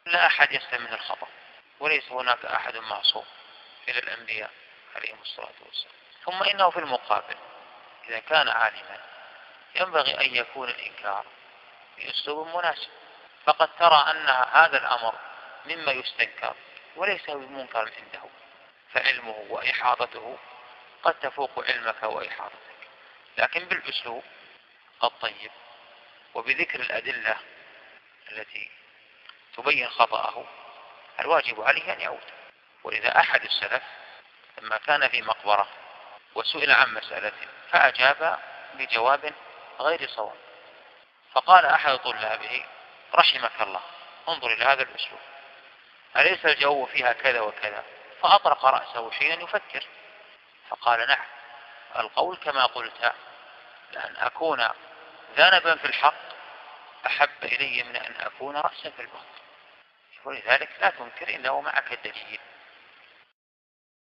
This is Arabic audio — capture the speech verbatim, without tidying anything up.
لا أحد يسلم من الخطأ، وليس هناك أحد معصوم إلى الأنبياء عليهم الصلاة والسلام. ثم إنه في المقابل إذا كان عالما ينبغي أن يكون الإنكار بأسلوب مناسب. فقد ترى أن هذا الأمر مما يستنكر وليس بمنكر عنده، فعلمه وإحاطته قد تفوق علمك وإحاطتك، لكن بالأسلوب الطيب وبذكر الأدلة التي تبين خطأه الواجب عليه أن يعود. ولذا أحد السلف لما كان في مقبرة وسئل عن مسألة فأجاب بجواب غير صواب، فقال أحد طلابه رحمك الله انظر إلى هذا الأسلوب، أليس الجو فيها كذا وكذا؟ فأطرق رأسه شيئا يفكر، فقال نعم، القول كما قلت لأن أكون ذنبا في الحق أحب إلي من أن أكون رأسا في الباطل. ولذلك لا تنكر إلا ومعك الدليل.